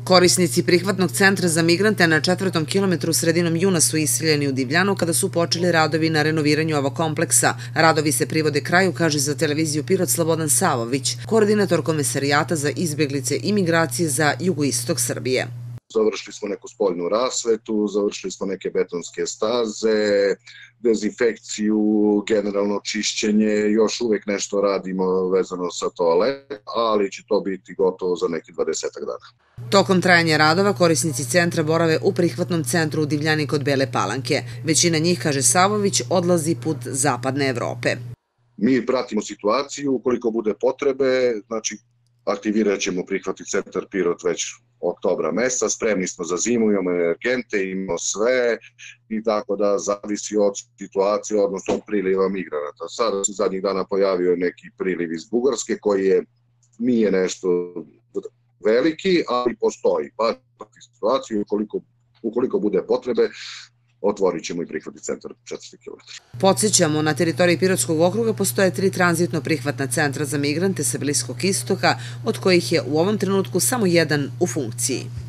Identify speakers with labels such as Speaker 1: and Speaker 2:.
Speaker 1: Korisnici prihvatnog centra za migrante na 4. kilometru sredinom juna su iseljeni u Divljanu kada su počeli radovi na renoviranju ovog kompleksa. Radovi se privode kraju, kaže za televiziju Pirot Slobodan Savović, koordinator Komesarijata za izbjeglice i migracije za jugoistok Srbije.
Speaker 2: Završili smo neku spoljnu rasvetu, završili smo neke betonske staze, dezinfekciju, generalno čišćenje, još uvijek nešto radimo vezano sa toaletom, ali će to biti gotovo za neki 20 dana.
Speaker 1: Tokom trajanja radova korisnici centra borave u prihvatnom centru u Divljani kod Bele Palanke. Većina njih, kaže Savović, odlazi put zapadne Evrope.
Speaker 2: Mi pratimo situaciju, ukoliko bude potrebe, znači aktivirat ćemo prihvatni centar Pirot već oktobra meseca, spremni smo za zimu, imamo energente, imamo sve i tako da zavisi od situacije, odnosno od priliva migranata. Sada se zadnjih dana pojavio neki priliv iz Bugarske koji nije nešto veliki, ali postoji. Pa situaciju, ukoliko bude potrebe, otvorit ćemo i prihvatni centar 400 km.
Speaker 1: Podsjećamo, na teritoriji Pirotskog okruga postoje 3 tranzitno prihvatna centra za migrante sa Bliskog istoka, od kojih je u ovom trenutku samo jedan u funkciji.